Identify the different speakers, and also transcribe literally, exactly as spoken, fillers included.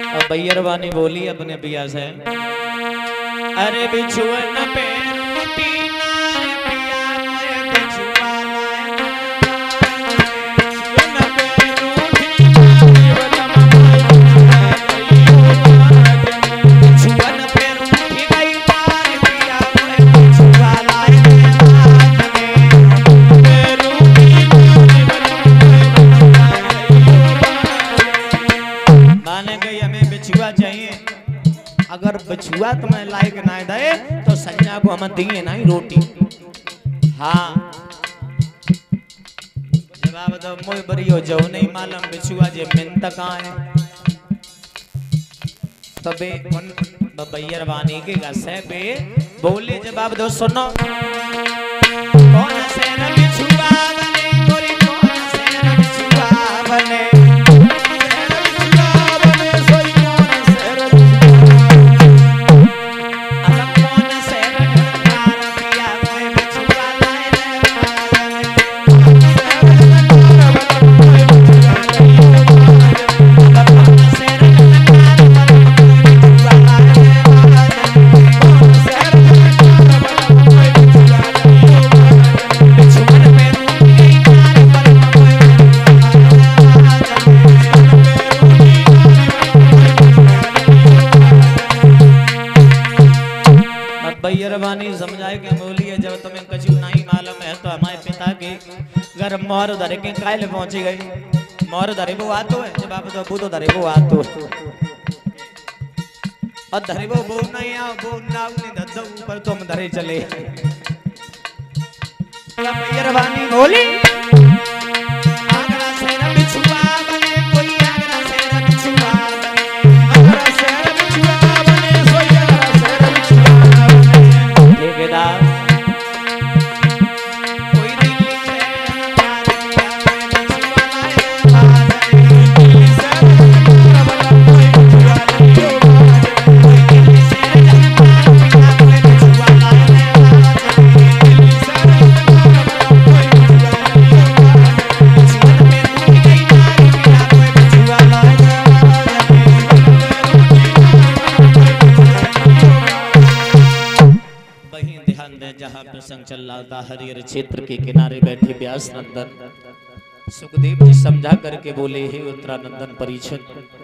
Speaker 1: और बैरवानी बोली अपने पिया से, अरे बिछुआ न पैर पीना रे पिया रे बिछुआ न पैर बिछुआ न पैर उठी गई तार पिया रे बिछुआ लाए माने गई हमें बिछुआ चाहिए। अगर बिछुआ तुम्हें लायक ना दे तो संज्ञा को हम दिए नहीं रोटी। हाँ जवाब दो मोय बरियो जो नहीं मालूम बिछुआ जे मिन तक आए तबे उन बैरवानी के गसे पे बोले जवाब दो सुनो कौन से न बिछुआ बने गोरी कौन से न बिछुआ बने बैरवानी समझाए के बोली है जब तुम्हें कछु नहीं मालूम है तो हमारे पिता के घर मोहर धरे के कायल पहुंची गई। मोहर धरे वो आतो है जब आप तो बू तो धरे वो आतो और धरे वो बो नहीं आओ बो नाव नहीं धद्दो ऊपर तो हम धरे चले। बैरवानी बोली आगरा से न बिछुआ बने कोई आगरा से न बिछुआ बने आगरा से न बिछुआ बने कोई आगरा से न बिछुआ ठेकेदार कोई दिल्ली से मार दिया कोई बिछुआ लाए दिल्ली से मार कोई बिछुआ लाए कोई दिल्ली से मार पिया कोई बिछुआ लाए दिल्ली से मार कोई बिछुआ लाए बिछुआ पे टूट गई नारी पिया कोई बिछुआ लाए जहाँ प्रसंग चल रहा था हरिहर क्षेत्र के किनारे बैठे व्यास नंदन सुखदेव जी समझा करके बोले हे उत्तरानंदन परीक्षित